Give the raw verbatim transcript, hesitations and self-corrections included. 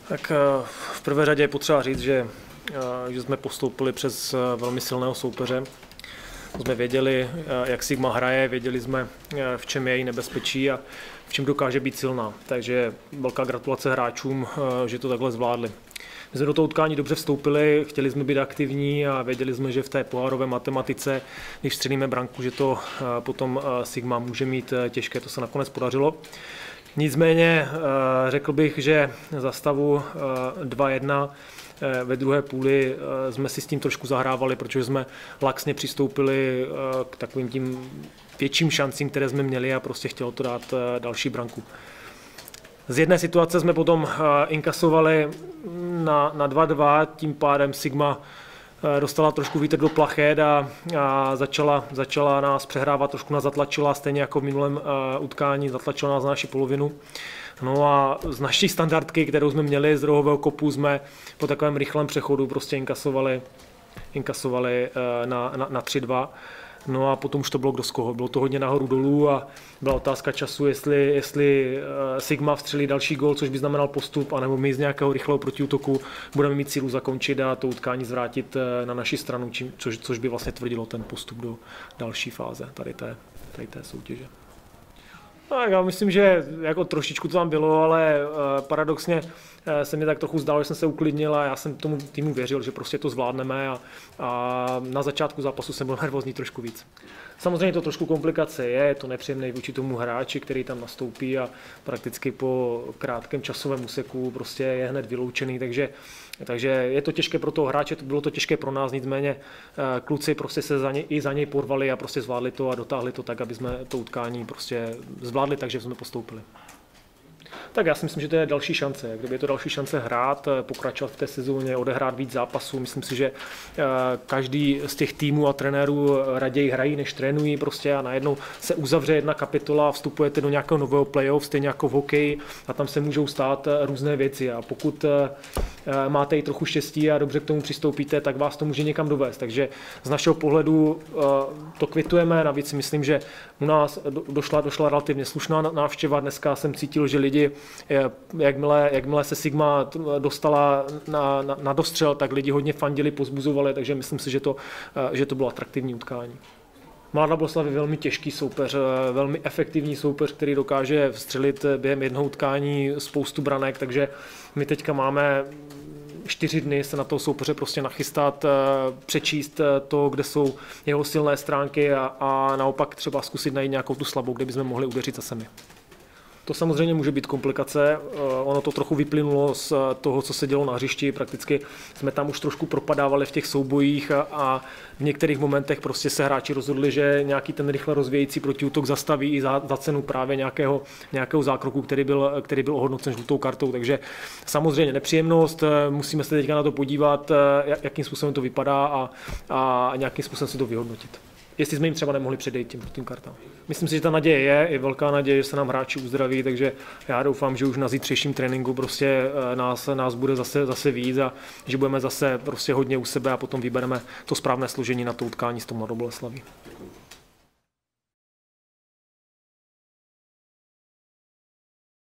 Tak v prvé řadě je potřeba říct, že, že jsme postoupili přes velmi silného soupeře. Jsme věděli, jak Sigma hraje, věděli jsme, v čem je její nebezpečí a v čem dokáže být silná. Takže velká gratulace hráčům, že to takhle zvládli. My jsme do toho utkání dobře vstoupili, chtěli jsme být aktivní a věděli jsme, že v té pohárové matematice, když střelíme branku, že to potom Sigma může mít těžké, to se nakonec podařilo. Nicméně řekl bych, že za stavu dva jedna ve druhé půli jsme si s tím trošku zahrávali, protože jsme laxně přistoupili k takovým tím větším šancím, které jsme měli a prostě chtělo to dát další branku. Z jedné situace jsme potom inkasovali na, na dva dva, tím pádem Sigma dostala trošku vítr do plachet a, a začala, začala nás přehrávat, trošku nás zatlačila, stejně jako v minulém uh, utkání, zatlačila nás na naši polovinu. No a z naší standardky, kterou jsme měli z rohového kopu, jsme po takovém rychlém přechodu prostě inkasovali, inkasovali uh, na, na, na tři dva. No a potom už to bylo kdo z koho. Bylo to hodně nahoru dolů a byla otázka času, jestli, jestli Sigma vstřelí další gól, což by znamenal postup, anebo my z nějakého rychlého protiútoku budeme mít sílu zakončit a to utkání zvrátit na naši stranu, čím, což, což by vlastně tvrdilo ten postup do další fáze tady té, tady té soutěže. Tak já myslím, že jako trošičku to tam bylo, ale paradoxně se mi tak trochu zdálo, že jsem se uklidnil a já jsem tomu týmu věřil, že prostě to zvládneme a, a na začátku zápasu jsem byl nervózní trošku víc. Samozřejmě to trošku komplikace je, je to nepříjemné vůči tomu hráči, který tam nastoupí a prakticky po krátkém časovém úseku prostě je hned vyloučený, takže, takže je to těžké pro toho hráče, bylo to těžké pro nás, nicméně kluci prostě se za ně, i za něj porvali a prostě zvládli to a dotáhli to tak, aby jsme to utkání prostě zvládli, takže jsme postoupili. Tak já si myslím, že to je další šance. Kdyby je to další šance hrát, pokračovat v té sezóně, odehrát víc zápasů. Myslím si, že každý z těch týmů a trenérů raději hrají, než trénují prostě a najednou se uzavře jedna kapitola a vstupujete do nějakého nového playoff, stejně jako v hokeji a tam se můžou stát různé věci. A pokud máte i trochu štěstí a dobře k tomu přistoupíte, tak vás to může někam dovést. Takže z našeho pohledu to kvitujeme. Navíc myslím, že u nás došla, došla relativně slušná návštěva. Dneska jsem cítil, že lidi Jakmile, jakmile se Sigma dostala na, na, na dostřel, tak lidi hodně fandili, pozbuzovali, takže myslím si, že to, že to bylo atraktivní utkání. Mladá Boleslav je velmi těžký soupeř, velmi efektivní soupeř, který dokáže vstřelit během jednoho utkání spoustu branek, takže my teďka máme čtyři dny se na toho soupeře prostě nachystat, přečíst to, kde jsou jeho silné stránky a, a naopak třeba zkusit najít nějakou tu slabou, kde bychom mohli udeřit zase my. To samozřejmě může být komplikace, ono to trochu vyplynulo z toho, co se dělo na hřišti, prakticky jsme tam už trošku propadávali v těch soubojích a, a v některých momentech prostě se hráči rozhodli, že nějaký ten rychle rozvějící protiútok zastaví i za, za cenu právě nějakého, nějakého zákroku, který byl, který byl ohodnocen žlutou kartou, takže samozřejmě nepříjemnost, musíme se teďka na to podívat, jakým způsobem to vypadá a, a nějakým způsobem si to vyhodnotit. Jestli jsme jim třeba nemohli předejít tím, tím kartám. Myslím si, že ta naděje je, je velká naděje, že se nám hráči uzdraví, takže já doufám, že už na zítřejším tréninku prostě nás, nás bude zase, zase víc a že budeme zase prostě hodně u sebe a potom vybereme to správné složení na to utkání s tou Mladou Boleslaví.